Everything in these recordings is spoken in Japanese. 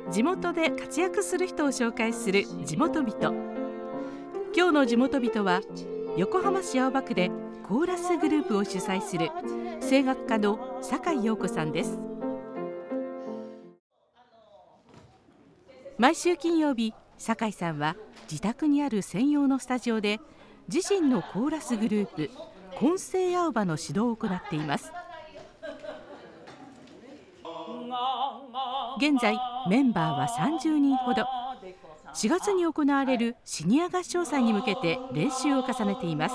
地元で活躍する人を紹介する地元人。今日の地元人は横浜市青葉区でコーラスグループを主催する声楽家の酒井陽子さんです。毎週金曜日、酒井さんは自宅にある専用のスタジオで自身のコーラスグループ混声青葉の指導を行っています。現在メンバーは30人ほど。4月に行われるシニア合唱祭に向けて練習を重ねています。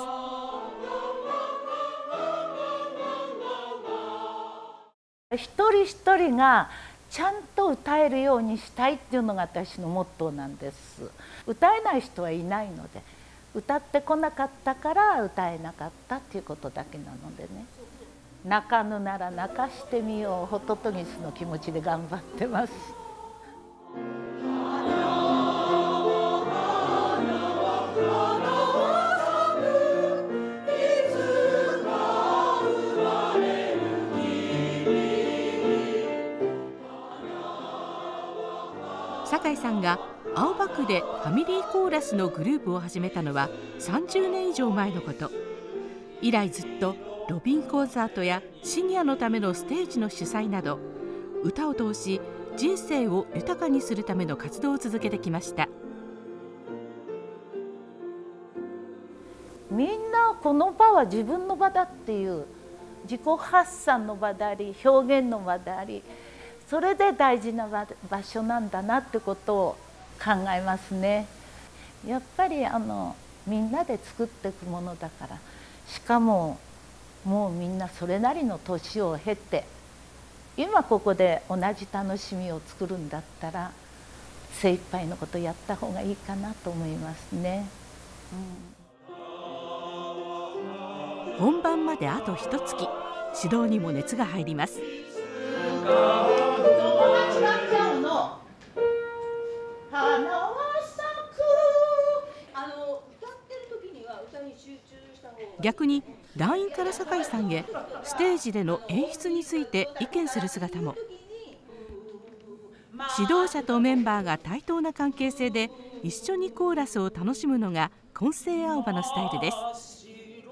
一人一人がちゃんと歌えるようにしたいっていうのが私のモットーなんです。歌えない人はいないので、歌ってこなかったから歌えなかったっていうことだけなのでね。泣かぬなら泣かしてみよう、ホトトギスの気持ちで頑張ってます。 酒井さんが青葉区でファミリーコーラスのグループを始めたのは30年以上前のこと。以来ずっとロビンコンサートやシニアのためのステージの主催など、歌を通し人生を豊かにするための活動を続けてきました。 みんなこの場は自分の場だっていう自己発散の場であり、表現の場であり、それで大事な場所なんだなってことを考えますね。やっぱりみんなで作っていくものだから、しかももうみんなそれなりの年を経て、今ここで同じ楽しみを作るんだったら精一杯のことやった方がいいかなと思いますね。 本番まであと1月、指導にも熱が入ります。逆に団員から酒井さんへステージでの演出について意見する姿も。指導者とメンバーが対等な関係性で一緒にコーラスを楽しむのが混声青葉のスタイルです。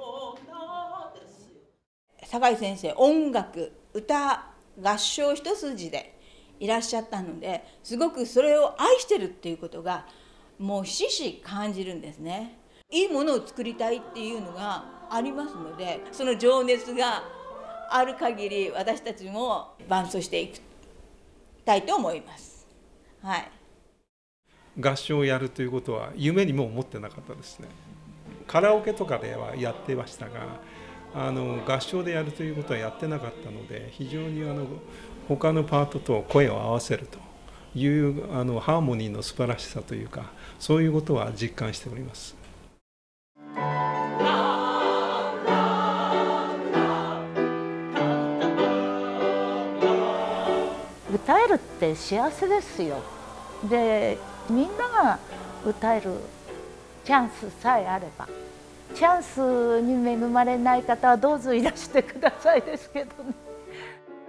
酒井先生、音楽、歌、合唱一筋でいらっしゃったので、すごくそれを愛してるっていうことがもうひしひし感じるんですね。いいものを作りたいっていうのがありますので、その情熱がある限り私たちも伴奏していきたいと思います。はい。 合唱をやるということは夢にも思ってなかったですね。カラオケとかではやってましたが、合唱でやるということはやってなかったので、非常に他のパートと声を合わせるというハーモニーの素晴らしさというか、そういうことは実感しております。 歌えるって幸せですよ。で、みんなが歌えるチャンスさえあれば、チャンスに恵まれない方はどうぞいらしてくださいですけどね。